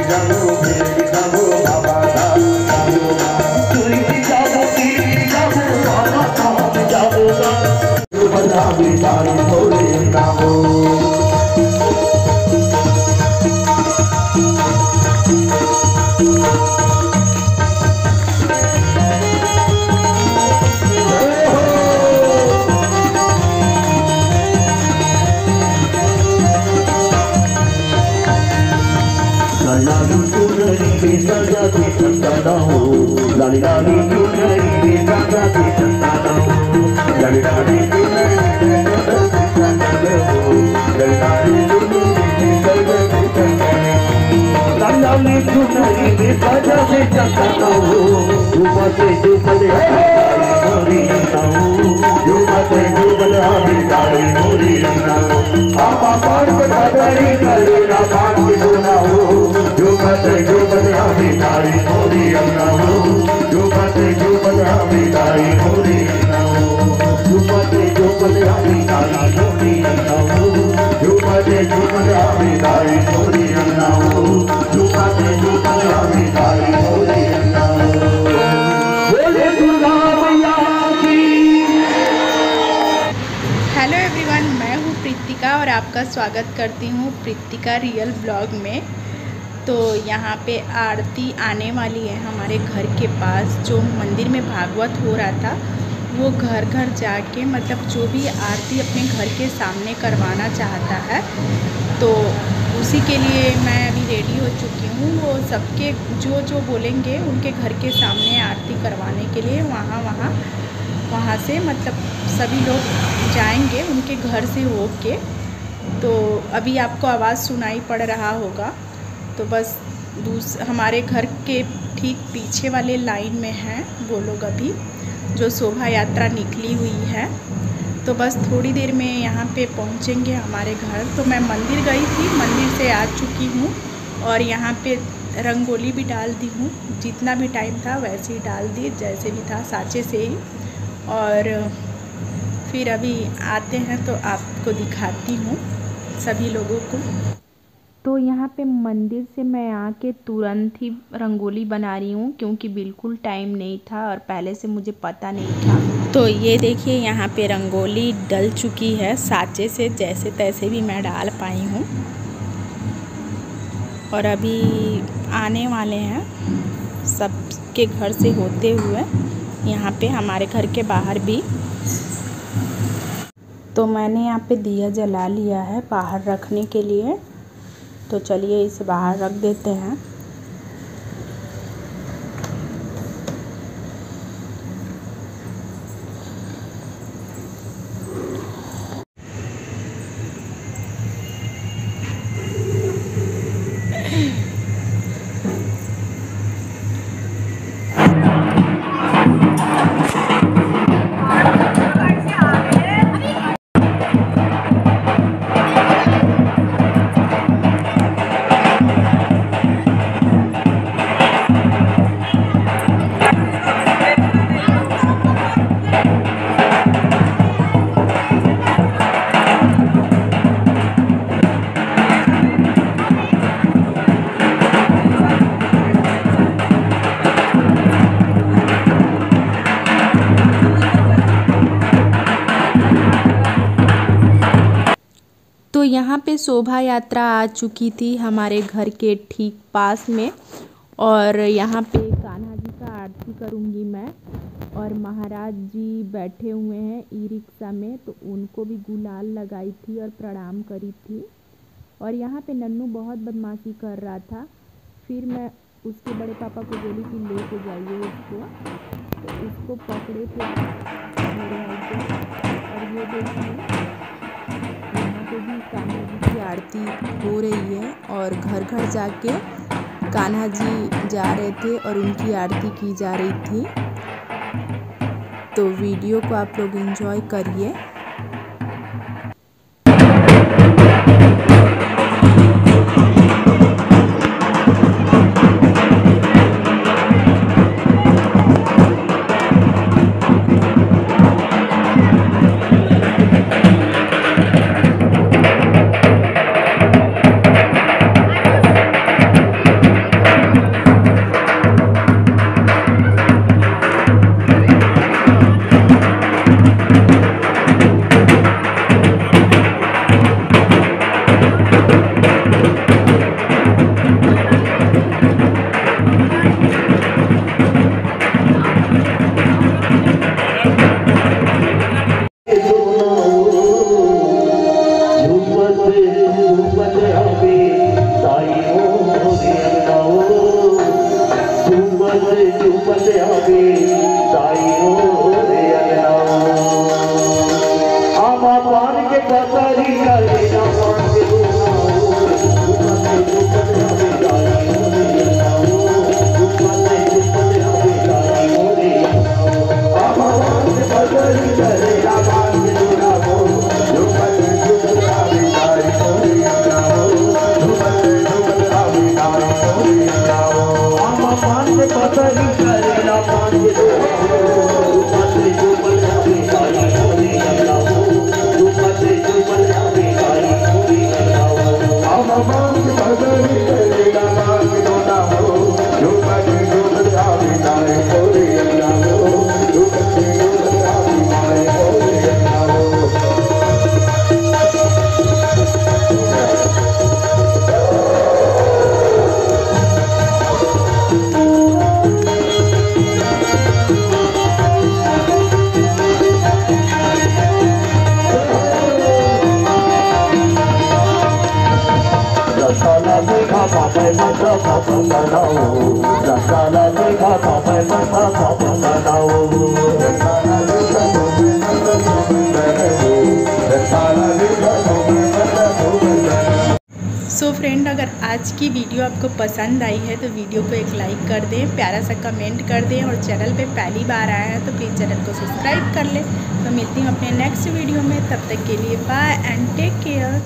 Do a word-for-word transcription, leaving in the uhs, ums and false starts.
लाली लाली चुनरी राजा की संताना लाली लाली चुनरी लाली लाली चुनरी राजा की संताना ऊपर से ऊपर मोरी नाऊ ऊपर से ऊपर आमी डाली मोरी नाऊ आपा पार बधाई करे ना पार बिनाऊ ऊपर से ऊपर आमी डाली मोरी नाऊ ऊपर से ऊपर आमी डाली मोरी नाऊ ऊपर से ऊपर आमी डाली मोरी नाऊ ऊपर से ऊपर आमी डाली मोरी नाऊ ऊपर से ऊपर आमी डाली मोरी नाऊ बोले दुर्गा मैया की। हेलो एवरीवन, मैं हूँ प्रीतिका और आपका स्वागत करती हूँ प्रीतिका रियल ब्लॉग में। तो यहाँ पे आरती आने वाली है हमारे घर के पास। जो मंदिर में भागवत हो रहा था वो घर घर जाके मतलब जो भी आरती अपने घर के सामने करवाना चाहता है तो उसी के लिए मैं अभी रेडी हो चुकी हूँ। वो सबके जो जो बोलेंगे उनके घर के सामने आरती करवाने के लिए वहाँ वहाँ वहाँ से मतलब सभी लोग जाएंगे उनके घर से होके। तो अभी आपको आवाज़ सुनाई पड़ रहा होगा। तो बस दूस हमारे घर के ठीक पीछे वाले लाइन में हैं वो लोग अभी जो शोभा यात्रा निकली हुई है। तो बस थोड़ी देर में यहाँ पे पहुँचेंगे हमारे घर। तो मैं मंदिर गई थी, मंदिर से आ चुकी हूँ और यहाँ पे रंगोली भी डाल दी हूँ। जितना भी टाइम था वैसे ही डाल दी, जैसे भी था साँचे से ही। और फिर अभी आते हैं तो आपको दिखाती हूँ सभी लोगों को। तो यहाँ पे मंदिर से मैं आके तुरंत ही रंगोली बना रही हूँ क्योंकि बिल्कुल टाइम नहीं था और पहले से मुझे पता नहीं था। तो ये देखिए यहाँ पे रंगोली डल चुकी है साँचे से, जैसे तैसे भी मैं डाल पाई हूँ। और अभी आने वाले हैं सबके घर से होते हुए यहाँ पे हमारे घर के बाहर भी। तो मैंने यहाँ पे दिया जला लिया है बाहर रखने के लिए। तो चलिए इसे बाहर रख देते हैं। तो यहाँ पे शोभा यात्रा आ चुकी थी हमारे घर के ठीक पास में और यहाँ पे कान्हा जी का आरती करूँगी मैं। और महाराज जी बैठे हुए हैं ई रिक्शा में, तो उनको भी गुलाल लगाई थी और प्रणाम करी थी। और यहाँ पे नन्नू बहुत बदमाशी कर रहा था। फिर मैं उसके बड़े पापा को बोली कि ले के जाइए उसको, तो उसको पकड़े थे मेरे हस्बैंड। और ये देखिए यहाँ पे भी कान्हा जी की आरती हो रही है और घर घर जाके कान्हा जी जा रहे थे और उनकी आरती की जा रही थी। तो वीडियो को आप लोग एंजॉय करिए। कब बनाओ रसाला देखा कब मसा कब बनाओ रसाला देखा कब मसा कब बनाओ रसाला देखा कब मसा कब बनाओ। सो फ्रेंड, अगर आज की वीडियो आपको पसंद आई है तो वीडियो को एक लाइक कर दें, प्यारा सा कमेंट कर दें और चैनल पे पहली बार आया है तो प्लीज़ चैनल को सब्सक्राइब कर लें। तो मिलती हूँ अपने नेक्स्ट वीडियो में, तब तक के लिए बाय एंड टेक केयर।